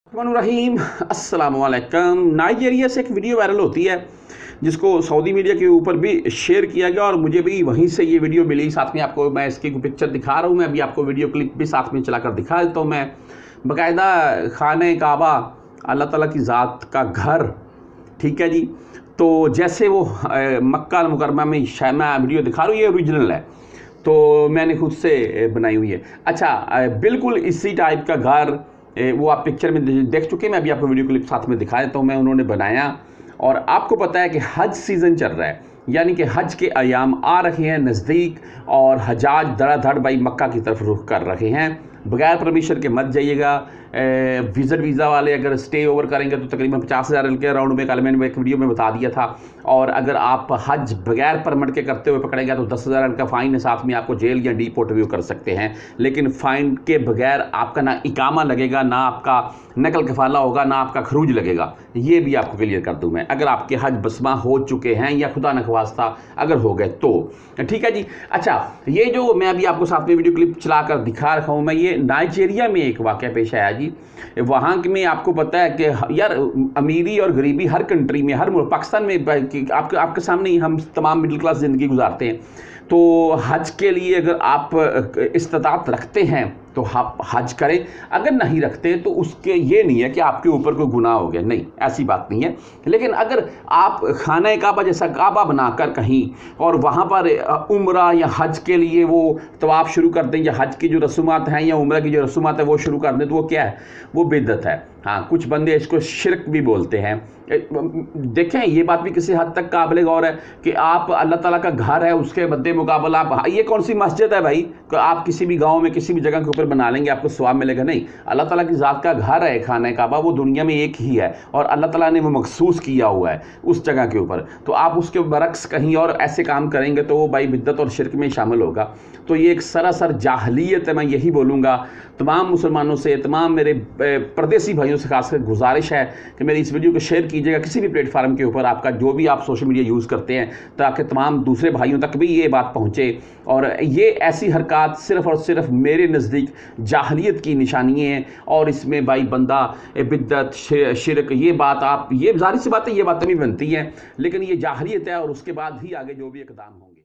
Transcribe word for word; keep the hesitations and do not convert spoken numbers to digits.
रहीम अस्सलाम वालेकुम। नाइजीरिया से एक वीडियो वायरल होती है जिसको सऊदी मीडिया के ऊपर भी शेयर किया गया और मुझे भी वहीं से ये वीडियो मिली। साथ में आपको मैं इसकी पिक्चर दिखा रहा हूँ, मैं अभी आपको वीडियो क्लिप भी साथ में चलाकर दिखा देता हूँ। मैं बाकायदा खाने काबा अल्लाह ताला की ज़ात का घर, ठीक है जी। तो जैसे वो मक्का अल मुकरमा में शैमा वीडियो दिखा रहा हूँ, ये ओरिजिनल है, तो मैंने खुद से बनाई हुई है। अच्छा, बिल्कुल इसी टाइप का घर वो आप पिक्चर में देख चुके हैं, मैं अभी आपको वीडियो क्लिप साथ में दिखा देता हूँ। मैं उन्होंने बनाया और आपको पता है कि हज सीज़न चल रहा है, यानी कि हज के अयाम आ रहे हैं नज़दीक और हजाज धड़ाधड़ भाई मक्का की तरफ रुख कर रहे हैं। बगैर परमिशन के मत जाइएगा। विज़िट वीज़ा वाले अगर स्टे ओवर करेंगे तो तकरीबन पचास हज़ार के राउंड में, कल मैंने एक वीडियो में बता दिया था। और अगर आप हज बगैर परमिट के करते हुए पकड़ेंगे तो दस हज़ार का फ़ाइन है, साथ में आपको जेल या डीपोर्ट भी कर सकते हैं। लेकिन फ़ाइन के बगैर आपका ना इकामा लगेगा, ना आपका नकल कफाला होगा, ना आपका खरूज लगेगा। ये भी आपको क्लियर कर दूँ मैं, अगर आपके हज बसमा हो चुके हैं या खुदा न ख्वास्ता अगर हो गए तो, ठीक है जी। अच्छा, ये जो मैं अभी आपको साथ में वीडियो क्लिप चला कर दिखा रखा हूँ, मैं ये नाइजीरिया में एक वाक़या पेश आया जी। वहाँ में आपको पता है कि यार अमीरी और गरीबी हर कंट्री में, हर पाकिस्तान में आपके आपके सामने ही हम तमाम मिडिल क्लास ज़िंदगी गुजारते हैं। तो हज के लिए अगर आप इस्तात रखते हैं तो आप हज करें, अगर नहीं रखते तो उसके ये नहीं है कि आपके ऊपर कोई गुनाह हो गया, नहीं, ऐसी बात नहीं है। लेकिन अगर आप खाना काबा जैसा काबा बनाकर कहीं और वहाँ पर उम्रा या हज के लिए वो तवाफ़ शुरू कर दें, या हज की जो रसूमात हैं या उम्रा की जो रसूमात है वो शुरू कर दें, तो वो क्या है, वो बिदअत है। हाँ, कुछ बंदे इसको शिरक भी बोलते हैं। देखें, ये बात भी किसी हद तक काबिल गौर है कि आप अल्लाह ताला का घर है, उसके मद्दे मुकाबला आप, ये कौन सी मस्जिद है भाई कि आप किसी भी गांव में किसी भी जगह के ऊपर बना लेंगे आपको सवाब मिलेगा? नहीं, अल्लाह ताला की ज़ात का घर है खाना काबा, वो दुनिया में एक ही है और अल्लाह ताला ने वो मखसूस किया हुआ है उस जगह के ऊपर। तो आप उसके बरक्स कहीं और ऐसे काम करेंगे तो वो भाई बिद्दत और शिरक में शामिल होगा। तो ये एक सरासर जाहलियत है। मैं यही बोलूँगा तमाम मुसलमानों से, तमाम मेरे परदेसी भाइयों से खासकर गुजारिश है कि मेरी इस वीडियो को शेयर कीजिएगा किसी भी प्लेटफार्म के ऊपर, आपका जो भी आप सोशल मीडिया यूज़ करते हैं, ताकि तमाम दूसरे भाइयों तक भी ये बात पहुँचे। और ये ऐसी हरकत सिर्फ़ और सिर्फ मेरे नज़दीक जाहलियत की निशानी है और इसमें भाई बंदा बिद्दत शिरक, ये बात आप, ये जाहिर सी बात है, ये बातें भी बनती हैं, लेकिन ये जाहलियत है और उसके बाद ही आगे जो भी इक़दाम होंगे।